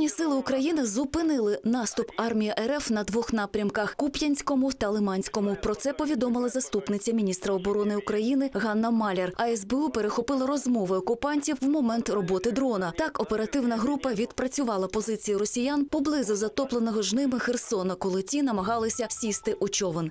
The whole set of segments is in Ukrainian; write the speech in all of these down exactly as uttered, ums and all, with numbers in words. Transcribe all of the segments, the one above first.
Збройні сили України зупинили наступ армії РФ на двох напрямках – Куп'янському та Лиманському. Про це повідомила заступниця міністра оборони України Ганна Маляр. А ес бе у перехопили розмови окупантів в момент роботи дрона. Так, оперативна група відпрацювала позиції росіян поблизу затопленого жними Херсона, коли ті намагалися сісти у човен.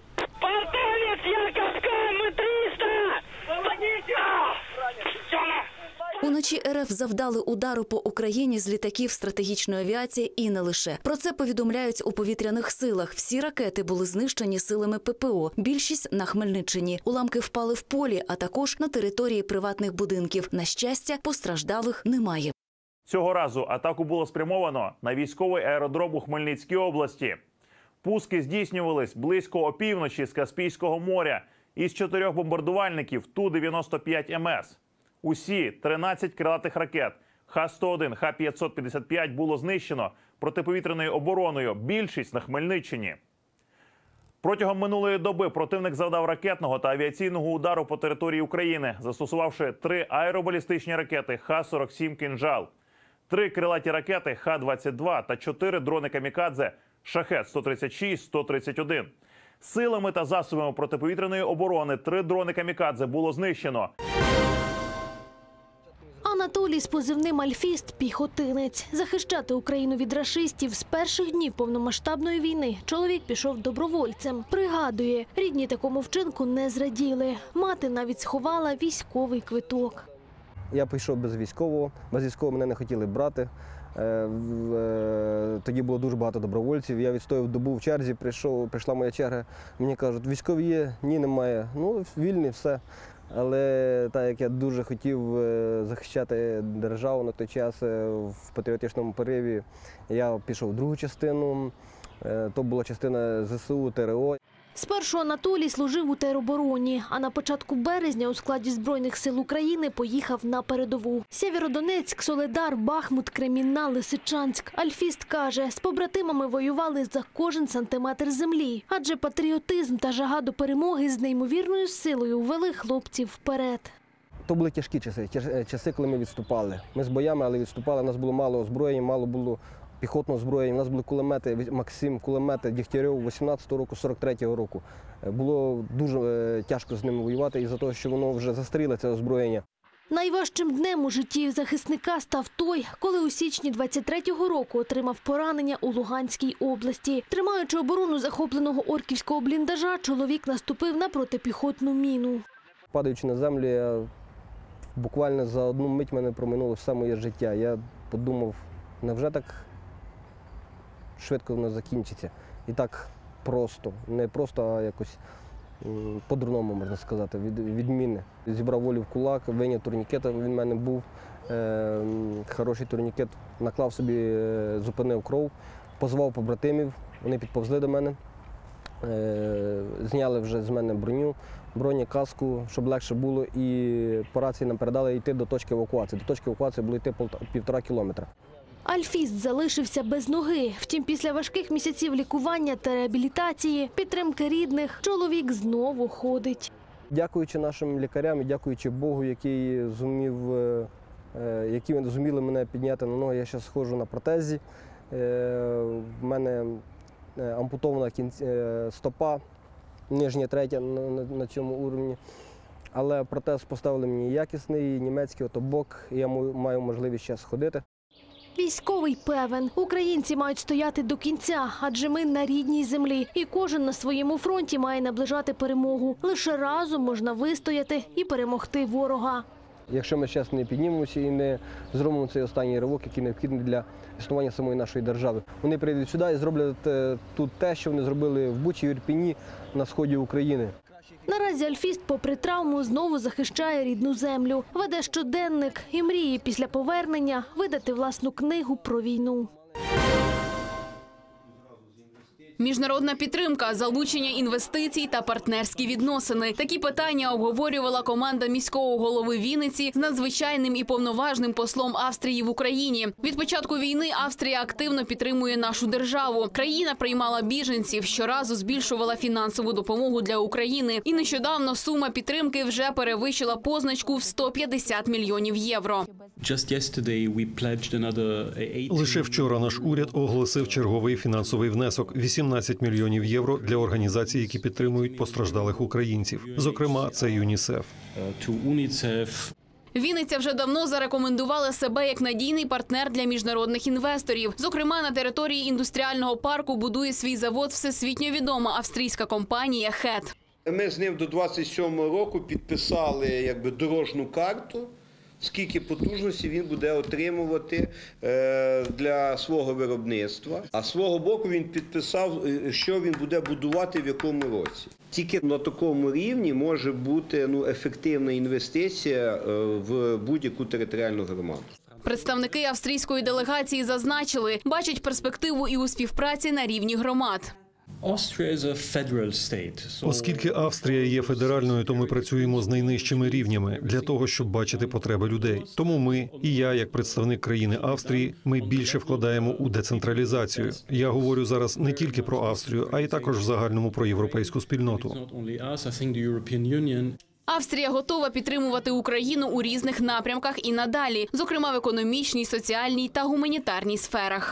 Уночі РФ завдали удару по Україні з літаків стратегічної авіації і не лише. Про це повідомляють у повітряних силах. Всі ракети були знищені силами пе пе о. Більшість на Хмельниччині. Уламки впали в полі, а також на території приватних будинків. На щастя, постраждалих немає. Цього разу атаку було спрямовано на військовий аеродром у Хмельницькій області. Пуски здійснювались близько опівночі з Каспійського моря із чотирьох бомбардувальників Ту дев'яносто п'ять ем ес. Усі тринадцять крилатих ракет Х сто один, Х п'ятсот п'ятдесят п'ять було знищено протиповітряною обороною, більшість на Хмельниччині. Протягом минулої доби противник завдав ракетного та авіаційного удару по території України, застосувавши три аеробалістичні ракети Х сорок сім «Кинжал», три крилаті ракети Х двадцять два та чотири дрони камікадзе Шахед сто тридцять шість, сто тридцять один. Силами та засобами протиповітряної оборони три дрони камікадзе було знищено. Анатолій з позивним «Альфіст» – піхотинець. Захищати Україну від рашистів з перших днів повномасштабної війни чоловік пішов добровольцем. Пригадує, рідні такому вчинку не зраділи. Мати навіть сховала військовий квиток. Я пішов без військового, без військового мене не хотіли брати. Тоді було дуже багато добровольців. Я відстояв добу в черзі, прийшов, прийшла моя черга. Мені кажуть, військові є? Ні, немає. Ну, вільний, все. Але так як я дуже хотів захищати державу на той час в патріотичному пориві, я пішов в другу частину, то була частина зе се у, те ер о. Спершу Анатолій служив у теробороні, а на початку березня у складі Збройних сил України поїхав на передову. Сєвєродонецьк, Соледар, Бахмут, Кремінна, Лисичанськ. Альфіст каже, з побратимами воювали за кожен сантиметр землі. Адже патріотизм та жага до перемоги з неймовірною силою вели хлопців вперед. То були тяжкі часи, часи, коли ми відступали. Ми з боями, але відступали, у нас було мало озброєння, мало було піхотного зброї. У нас були кулемети, Максим, кулемети Дігтярьов вісімнадцятого року, сорок третього року. Було дуже тяжко з ними воювати із-за того, що воно вже застріло, це озброєння. Найважчим днем у житті захисника став той, коли у січні двадцять третього року отримав поранення у Луганській області. Тримаючи оборону захопленого орківського бліндажа, чоловік наступив на протипіхотну міну. Падаючи на землю, я, буквально за одну мить мене проминуло все моє життя. Я подумав, невже так швидко воно закінчиться. І так просто, не просто, а якось по-дурному, можна сказати, від, відмінне. Зібрав волю в кулак, вийняв турнікет, він в мене був, е, хороший турнікет, наклав собі, е, зупинив кров, позвав побратимів, вони підповзли до мене, е, зняли вже з мене броню, броню, каску, щоб легше було, і по рації нам передали йти до точки евакуації. До точки евакуації було йти півтора кілометра. Альфіст залишився без ноги. Втім, після важких місяців лікування та реабілітації, підтримки рідних, чоловік знову ходить. Дякуючи нашим лікарям і дякуючи Богу, який зумів, які зуміли мене підняти на ноги, я зараз ходжу на протезі. В мене ампутована стопа, нижня третя на цьому уровні. Але протез поставили мені якісний, німецький отобок, і я маю можливість зараз ходити. Військовий певен, українці мають стояти до кінця, адже ми на рідній землі. І кожен на своєму фронті має наближати перемогу. Лише разом можна вистояти і перемогти ворога. Якщо ми зараз не піднімемося і не зробимо цей останній ривок, який необхідний для існування самої нашої держави. Вони прийдуть сюди і зроблять тут те, що вони зробили в Бучі і Ірпені на сході України. Наразі Альфіст, попри травму, знову захищає рідну землю. Веде щоденник і мріє після повернення видати власну книгу про війну. Міжнародна підтримка, залучення інвестицій та партнерські відносини. Такі питання обговорювала команда міського голови Вінниці з надзвичайним і повноважним послом Австрії в Україні. Від початку війни Австрія активно підтримує нашу державу. Країна приймала біженців, щоразу збільшувала фінансову допомогу для України. І нещодавно сума підтримки вже перевищила позначку в сто п'ятдесят мільйонів євро. Лише вчора наш уряд оголосив черговий фінансовий внесок – вісімнадцять мільйонів євро для організацій, які підтримують постраждалих українців. Зокрема, це ЮНІСЕФ. Вінниця вже давно зарекомендувала себе як надійний партнер для міжнародних інвесторів. Зокрема, на території індустріального парку будує свій завод всесвітньо відома австрійська компанія «Хет». Ми з ним до двадцять сьомого року підписали якби дорожню карту, скільки потужності він буде отримувати для свого виробництва. А з свого боку він підписав, що він буде будувати в якому році. Тільки на такому рівні може бути ну, ефективна інвестиція в будь-яку територіальну громаду. Представники австрійської делегації зазначили, бачать перспективу і у співпраці на рівні громад. Оскільки Австрія є федеральною, то ми працюємо з найнижчими рівнями для того, щоб бачити потреби людей. Тому ми, і я, як представник країни Австрії, ми більше вкладаємо у децентралізацію. Я говорю зараз не тільки про Австрію, а й також в загальному про європейську спільноту. Австрія готова підтримувати Україну у різних напрямках і надалі, зокрема в економічній, соціальній та гуманітарній сферах.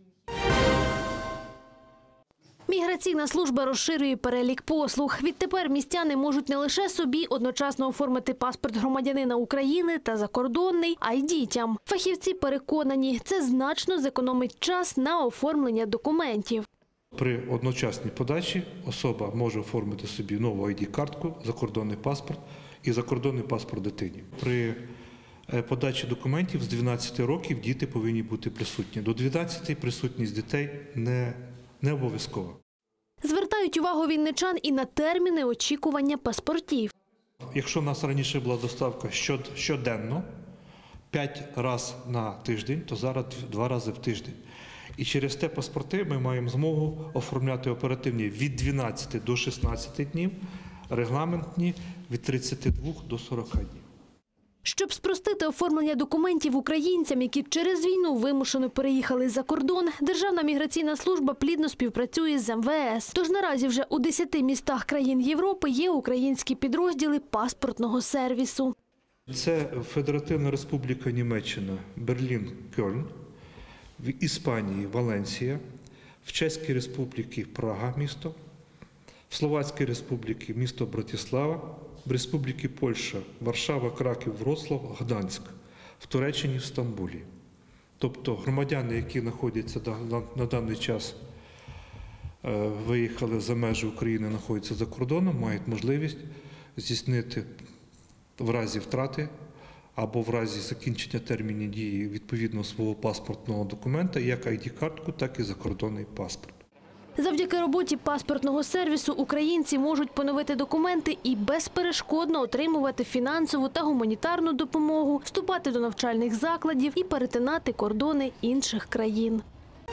Міграційна служба розширює перелік послуг. Відтепер містяни можуть не лише собі одночасно оформити паспорт громадянина України та закордонний, а й дітям. Фахівці переконані, це значно зекономить час на оформлення документів. При одночасній подачі особа може оформити собі нову ай ді-картку, закордонний паспорт і закордонний паспорт дитині. При подачі документів з дванадцяти років діти повинні бути присутні. До дванадцяти присутність дітей не, не обов'язкова. Звертають увагу вінничан і на терміни очікування паспортів. Якщо у нас раніше була доставка щоденно, п'ять разів на тиждень, то зараз два рази в тиждень. І через те паспорти ми маємо змогу оформляти оперативні від дванадцяти до шістнадцяти днів, регламентні від тридцяти двох до сорока днів. Щоб спростити оформлення документів українцям, які через війну вимушено переїхали за кордон, Державна міграційна служба плідно співпрацює з ем ве ес. Тож наразі вже у десяти містах країн Європи є українські підрозділи паспортного сервісу. Це Федеративна Республіка Німеччина, Берлін, Кьольн, в Іспанії Валенсія, в Чеській Республіці Прага місто, в Словацькій Республіці місто Братислава, в Республіці Польща Варшава, Краків, Вроцлав, Гданськ, в Туреччині, в Стамбулі. Тобто громадяни, які знаходяться на даний час, виїхали за межі України, знаходяться за кордоном, мають можливість здійснити в разі втрати або в разі закінчення терміну дії відповідно свого паспортного документа, як ай ді-картку, так і закордонний паспорт. Завдяки роботі паспортного сервісу українці можуть поновити документи і безперешкодно отримувати фінансову та гуманітарну допомогу, вступати до навчальних закладів і перетинати кордони інших країн.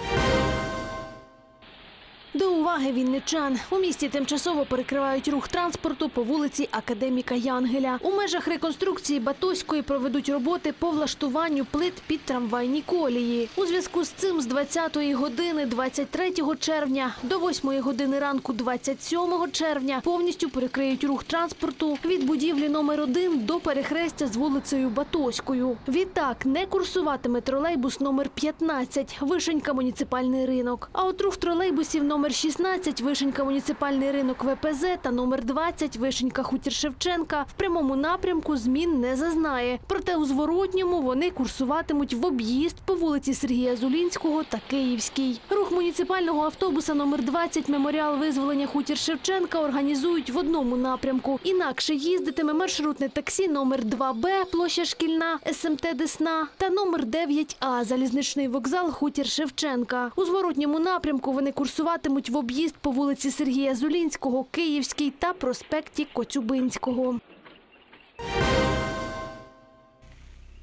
До уваги вінничан. У місті тимчасово перекривають рух транспорту по вулиці Академіка Янгеля. У межах реконструкції Батоської проведуть роботи по влаштуванню плит під трамвайні колії. У зв'язку з цим з двадцятої години двадцять третього червня до восьмої години ранку двадцять сьомого червня повністю перекриють рух транспорту від будівлі номер один до перехрестя з вулицею Батоською. Відтак не курсуватиме тролейбус номер п'ятнадцять Вишенька муніципальний ринок. А от рух тролейбусів номер шістнадцять Вишенька муніципальний ринок ве пе зет та номер двадцять Вишенька Хутір Шевченка в прямому напрямку змін не зазнає. Проте у зворотньому вони курсуватимуть в об'їзд по вулиці Сергія Зулінського та Київській. Рух муніципального автобуса номер двадцять Меморіал визволення Хутір Шевченка організують в одному напрямку. Інакше їздитиме маршрутне таксі номер два Б Площа Шкільна, ес ем те Десна та номер дев'ять А Залізничний вокзал Хутір Шевченка. У зворотньому напрямку вони курсуватимуть в об'їзд по вулиці Сергія Зулінського, Київській та проспекті Коцюбинського.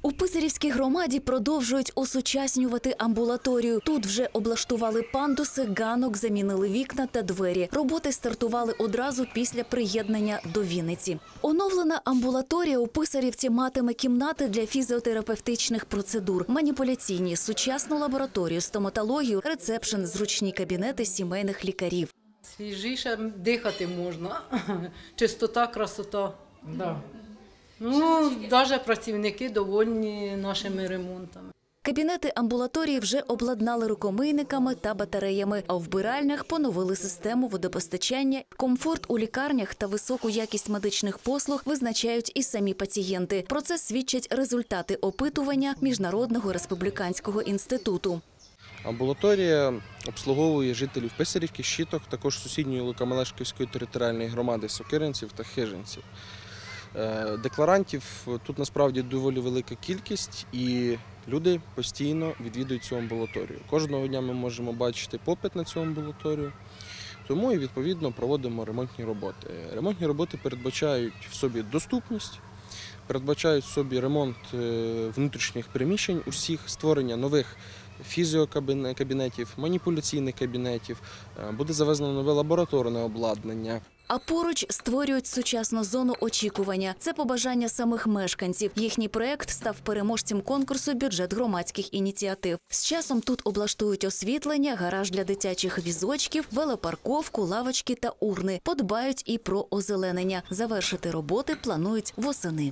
У Писарівській громаді продовжують осучаснювати амбулаторію. Тут вже облаштували пандуси, ганок, замінили вікна та двері. Роботи стартували одразу після приєднання до Вінниці. Оновлена амбулаторія у Писарівці матиме кімнати для фізіотерапевтичних процедур, маніпуляційні, сучасну лабораторію, стоматологію, рецепшн, зручні кабінети сімейних лікарів. Свіжіше дихати можна. Чистота, красота. Да. Ну, навіть працівники довольні нашими ремонтами. Кабінети амбулаторії вже обладнали рукомийниками та батареями, а у вбиральнях поновили систему водопостачання. Комфорт у лікарнях та високу якість медичних послуг визначають і самі пацієнти. Про це свідчать результати опитування Міжнародного республіканського інституту. Амбулаторія обслуговує жителів Писарівки, Щиток, також сусідньої Лука-Мелешківської територіальної громади Сокиринців та Хижинців. Декларантів тут насправді доволі велика кількість, і люди постійно відвідують цю амбулаторію. Кожного дня ми можемо бачити попит на цю амбулаторію, тому і відповідно проводимо ремонтні роботи. Ремонтні роботи передбачають в собі доступність, передбачають в собі ремонт внутрішніх приміщень усіх, створення нових фізіокабінетів, маніпуляційних кабінетів, буде завезено нове лабораторне обладнання. А поруч створюють сучасну зону очікування. Це побажання самих мешканців. Їхній проєкт став переможцем конкурсу «Бюджет громадських ініціатив». З часом тут облаштують освітлення, гараж для дитячих візочків, велопарковку, лавочки та урни. Подбають і про озеленення. Завершити роботи планують восени.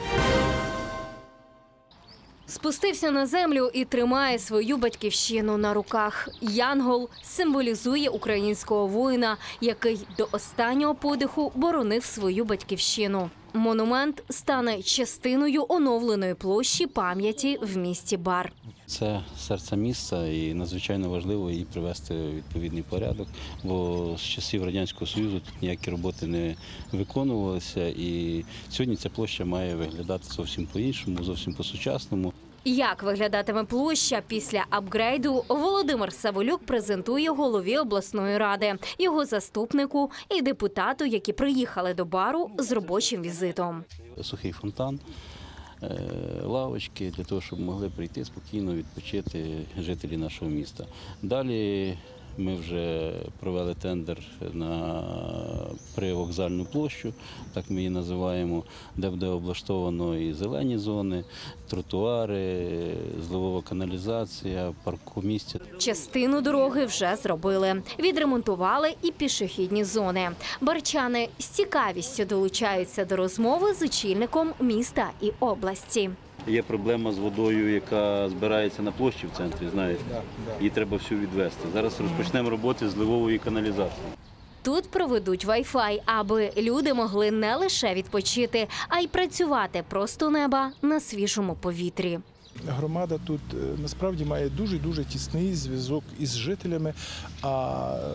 Спустився на землю і тримає свою батьківщину на руках. Янгол символізує українського воїна, який до останнього подиху боронив свою батьківщину. Монумент стане частиною оновленої площі пам'яті в місті Бар. Це серце міста і надзвичайно важливо її привести у відповідний порядок, бо з часів Радянського Союзу тут ніякі роботи не виконувалися, і сьогодні ця площа має виглядати зовсім по-іншому, зовсім по-сучасному. Як виглядатиме площа після апгрейду, Володимир Саволюк презентує голові обласної ради, його заступнику і депутату, які приїхали до Бару з робочим візитом. Сухий фонтан, лавочки для того, щоб могли прийти спокійно відпочити жителі нашого міста. Далі ми вже провели тендер на привокзальну площу, так ми її називаємо, де буде облаштовано і зелені зони, тротуари, зливова каналізація, паркомісця. Частину дороги вже зробили. Відремонтували і пішохідні зони. Барчани з цікавістю долучаються до розмови з очільником міста і області. Є проблема з водою, яка збирається на площі в центрі, знаєте, її треба всю відвести. Зараз розпочнемо роботи з зливової каналізації. Тут проведуть вай-фай, аби люди могли не лише відпочити, а й працювати просто неба на свіжому повітрі. Громада тут насправді має дуже-дуже тісний зв'язок із жителями, а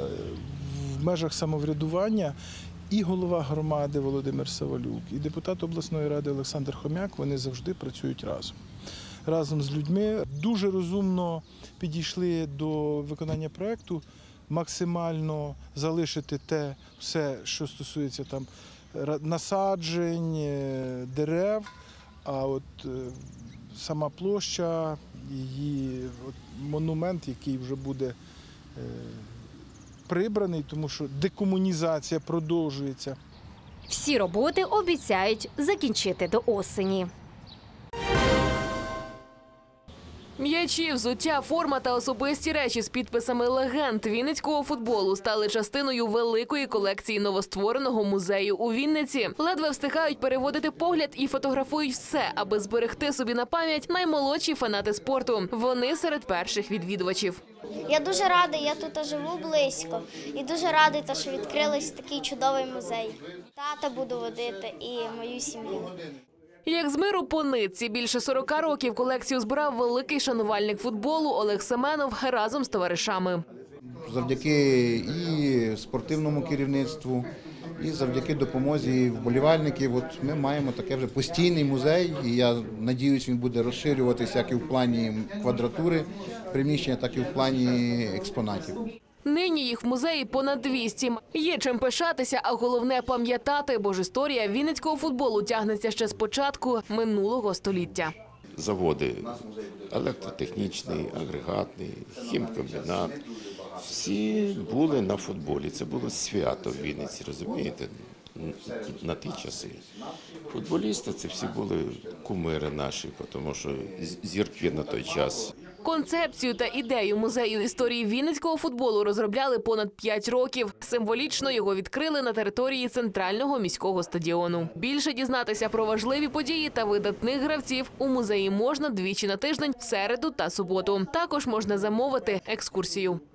в межах самоврядування і голова громади Володимир Саволюк, і депутат обласної ради Олександр Хомяк, вони завжди працюють разом. Разом з людьми дуже розумно підійшли до виконання проєкту, максимально залишити те все, що стосується там насаджень, дерев, а от сама площа, її от монумент, який вже буде прибраний, тому що декомунізація продовжується. Всі роботи обіцяють закінчити до осені. М'ячі, взуття, форма та особисті речі з підписами легенд вінницького футболу стали частиною великої колекції новоствореного музею у Вінниці. Ледве встигають переводити погляд і фотографують все, аби зберегти собі на пам'ять наймолодші фанати спорту. Вони серед перших відвідувачів. Я дуже радий, я тут живу близько і дуже радий, що відкрились такий чудовий музей. Тата буду водити і мою сім'ю. Як з миру по нитці, більше сорока років колекцію збирав великий шанувальник футболу Олег Семенов разом з товаришами. Завдяки і спортивному керівництву, і завдяки допомозі вболівальників, от ми маємо таке вже постійний музей, і я сподіваюся, він буде розширюватися як і в плані квадратури приміщення, так і в плані експонатів. Нині їх в музеї понад двісті. Є чим пишатися, а головне пам'ятати, бо ж історія вінницького футболу тягнеться ще з початку минулого століття. заводи електротехнічний, агрегатний, хімкомбінат. Всі були на футболі. Це було свято в Вінниці, розумієте, на ті часи. Футболісти – це всі були кумири наші, тому що зірки на той час. Концепцію та ідею музею історії вінницького футболу розробляли понад п'ять років. Символічно його відкрили на території центрального міського стадіону. Більше дізнатися про важливі події та видатних гравців у музеї можна двічі на тиждень в середу та суботу. Також можна замовити екскурсію.